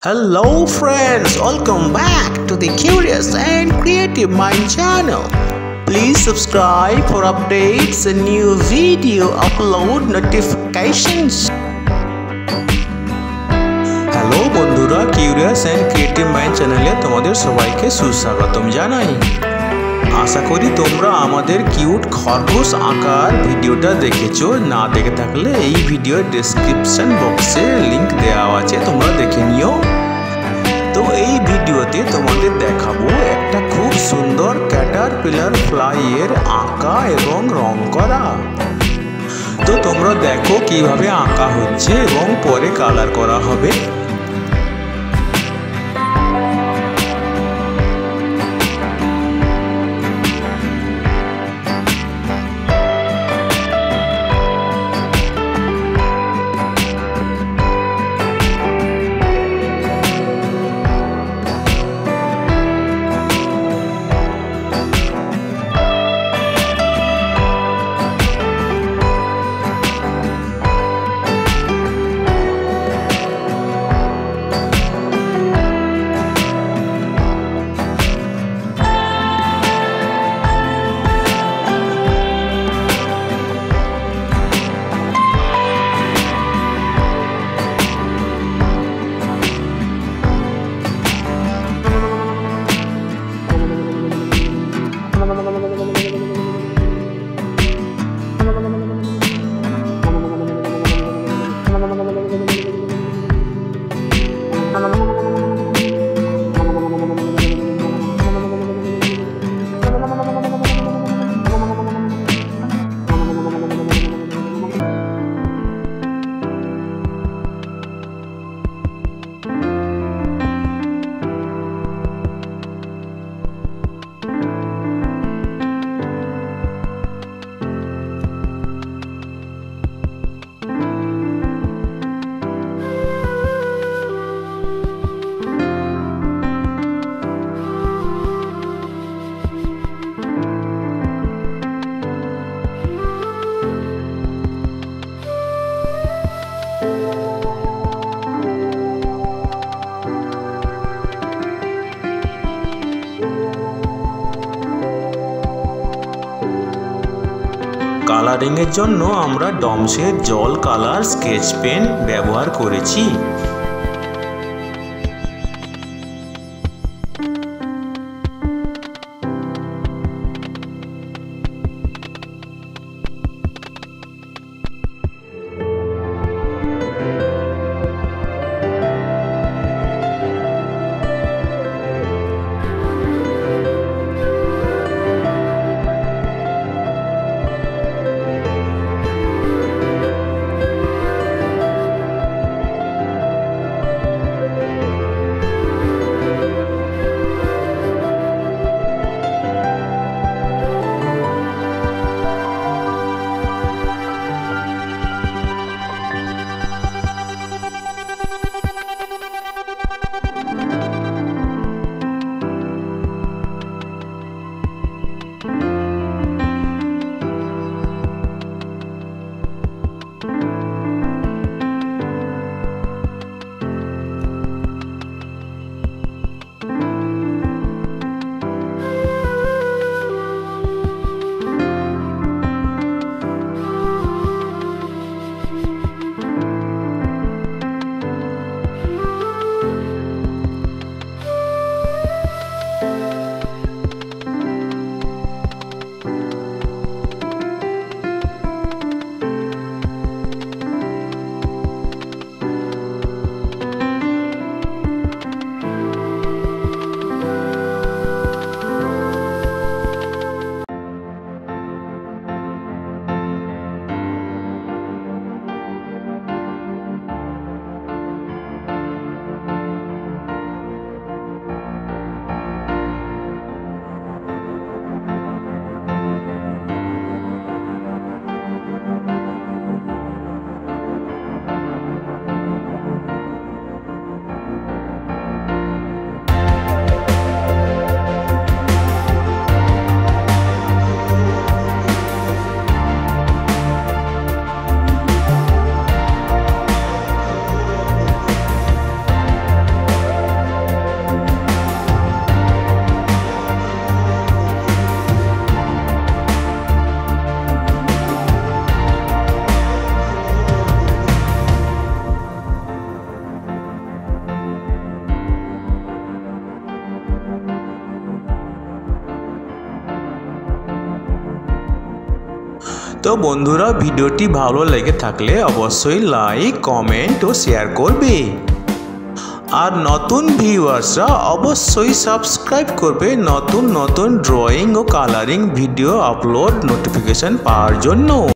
Hello friends, welcome back to the Curious and Creative Mind channel. Please subscribe for updates and new video upload notifications. Hello বন্ধুরা, Curious and Creative Mind চ্যানেলে তোমাদের সবাইকে সুস্বাগতম জানাই। আশা করি তোমরা আমাদের কিউট খরগোশ আঁকার ভিডিওটা দেখেছো। না দেখে থাকলে এই ভিডিওর ডেসক্রিপশন বক্সে লিংক দেওয়া আছে, তোমরা দেখে নিও। তো এই ভিডিওতে তোমাদের দেখাবো একটা খুব সুন্দর ক্যাটারপিলার ফ্লাইয়ের আঁকা এবং রং করা। তো তোমরা দেখো কিভাবে আঁকা হচ্ছে এবং পরে কালার করা হবে। কালারিংয়ের জন্য আমরা ডমসের জল কালার স্কেচ পেন ব্যবহার করেছি। তো বন্ধুরা, ভিডিওটি ভালো লেগে থাকলে অবশ্যই লাইক, কমেন্ট ও শেয়ার করবে। আর নতুন ভিউয়ার্সরা অবশ্যই সাবস্ক্রাইব করবে নতুন নতুন ড্রয়িং ও কালারিং ভিডিও আপলোড নোটিফিকেশন পাওয়ার জন্য।